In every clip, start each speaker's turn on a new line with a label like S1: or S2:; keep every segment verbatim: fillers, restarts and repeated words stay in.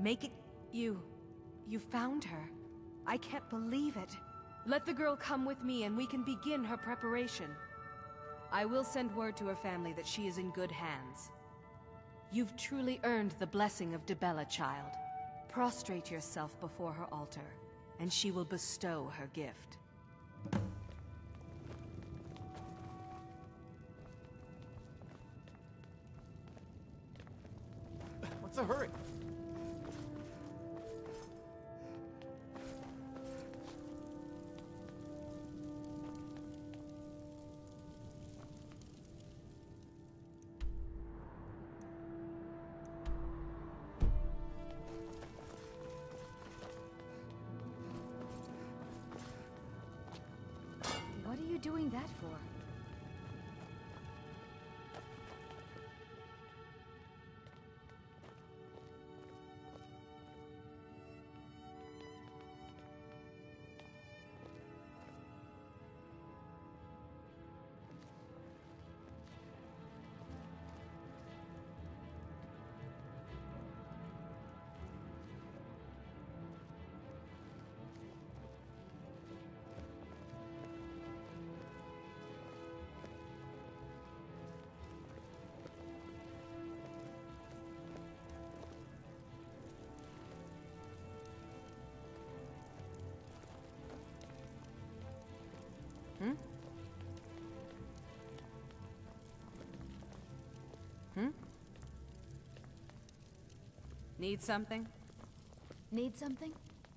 S1: Make it... You... you found her. I can't believe it. Let the girl come with me and we can begin her preparation. I will send word to her family that she is in good hands. You've truly earned the blessing of Dibella, child. Prostrate yourself before her altar, and she will bestow her gift.
S2: What's the hurry?
S3: What are you doing that for?
S1: Hmm? Hmm? Need something?
S3: Need something?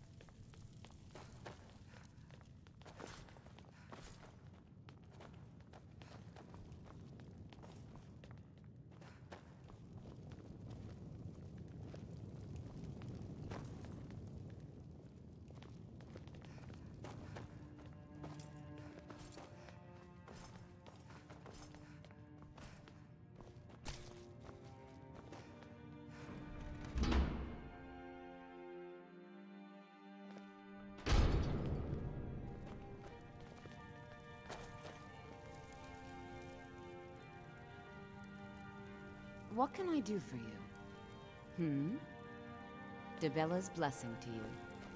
S3: What can I do for you? Hmm? Dibella's blessing to you.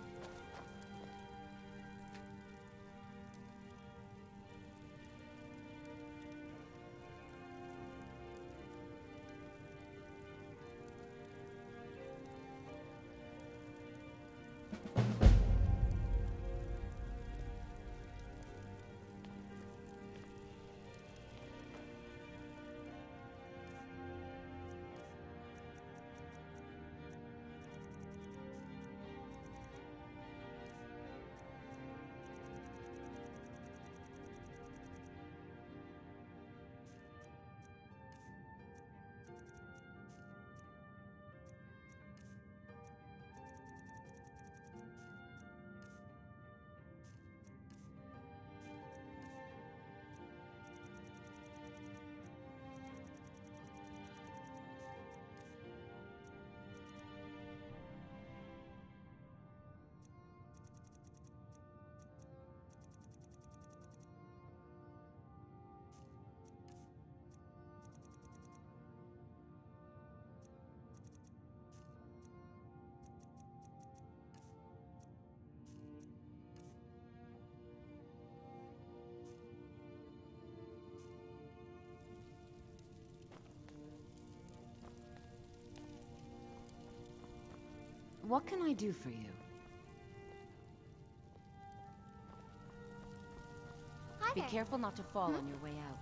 S3: What can I do for you? Hi
S1: Be
S3: there.
S1: careful not to fall on your way out.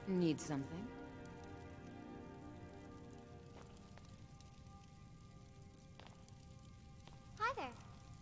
S3: Need something?
S2: Hi there.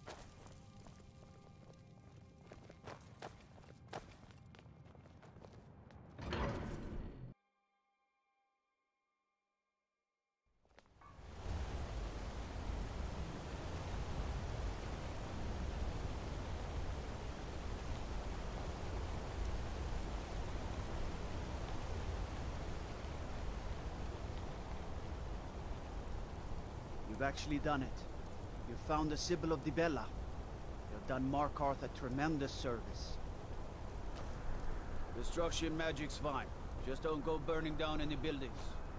S4: You've actually done it. You've found the Sibyl of Dibella. You've done Markarth a tremendous service. Destruction magic's fine. Just don't go burning down any buildings.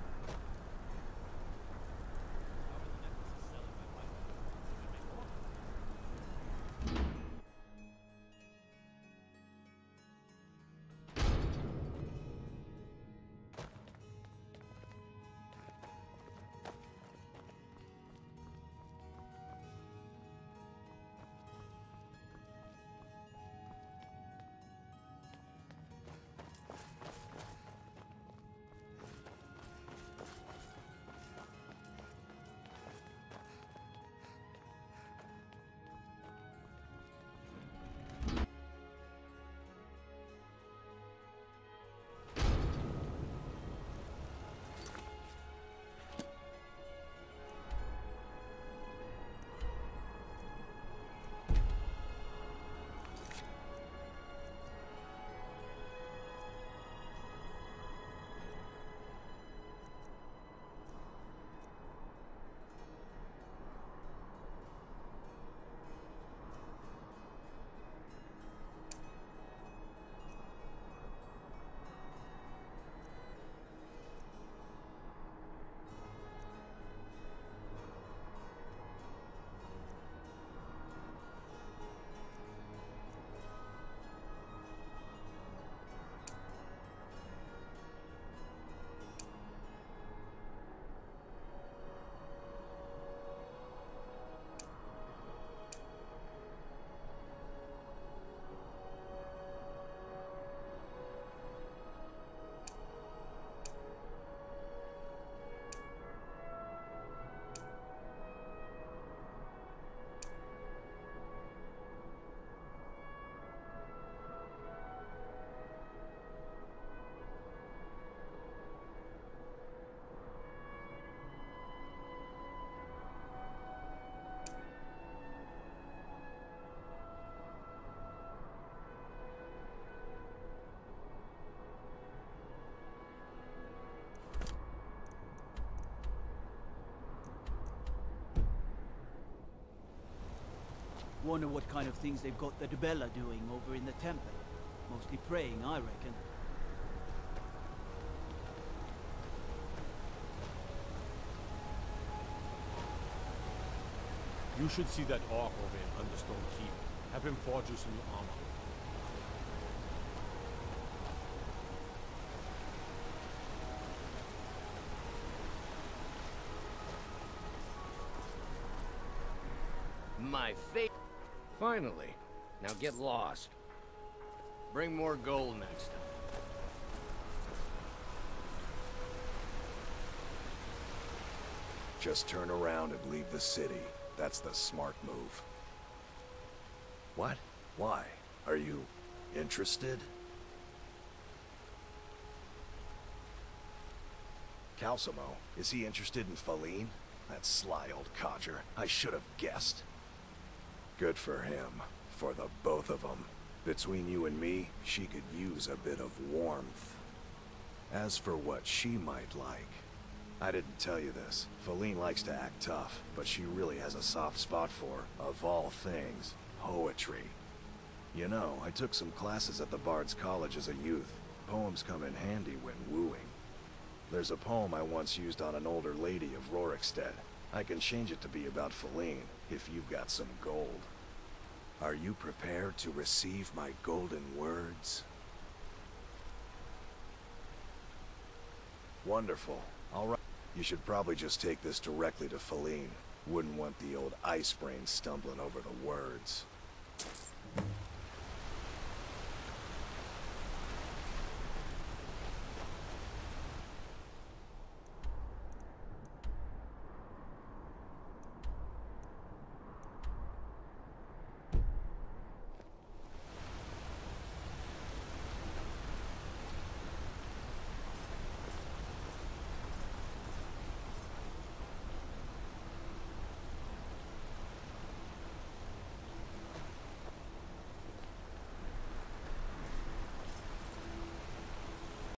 S4: Wonder what kind of things they've got the Dibella doing over in the temple. Mostly praying, I reckon.
S5: You should see that orc over in Understone Keep. Have him forge you some new armor.
S6: My fate. Finally. Now get lost. Bring more gold next time.
S7: Just turn around and leave the city. That's the smart move. What? Why? Are you interested? Calcimo, is he interested in Faline? That sly old codger. I should have guessed. Good for him. For the both of them. Between you and me, she could use a bit of warmth. As for what she might like, I didn't tell you this. Faline likes to act tough, but she really has a soft spot for, of all things, poetry. You know, I took some classes at the Bard's College as a youth. Poems come in handy when wooing. There's a poem I once used on an older lady of Rorikstead. I can change it to be about Faline, if you've got some gold. Are you prepared to receive my golden words? Wonderful. All right. You should probably just take this directly to Faline. Wouldn't want the old ice brain stumbling over the words.